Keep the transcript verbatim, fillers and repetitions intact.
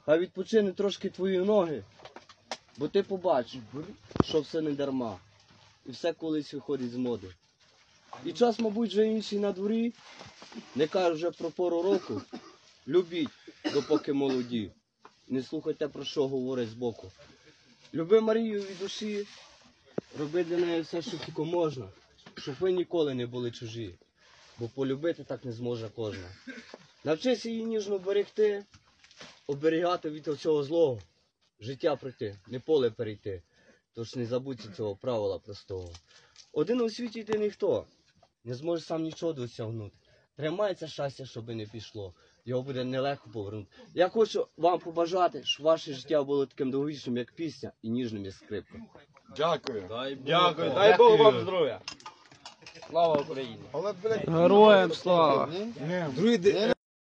Хай відпочине трошки твої ноги, бо ти побачиш, що все не дарма. І все колись виходить з моди. І час, мабуть, вже інший на дворі, не кажу вже про пору року. Любіть, допоки молоді. Не слухайте, про що говорять збоку. Люби Марію від душі, роби для неї все, що тільки можна, щоб ви ніколи не були чужі, бо полюбити так не зможе кожна. Навчися її ніжно берегти, оберігати від цього злого, життя пройти, не поле перейти, тож не забудьте цього правила простого. Один у світі ти ніхто, не зможеш сам нічого досягнути. Тримайся щастя, щоби не пішло, його буде нелегко повернути. Я хочу вам побажати, щоб ваше життя було таким довговічним, як пісня, і ніжним, як скрипка. Дякую. Дай Бог. Дякую. Дай Бог вам здоров'я. Слава Україні! Героям слава! Другий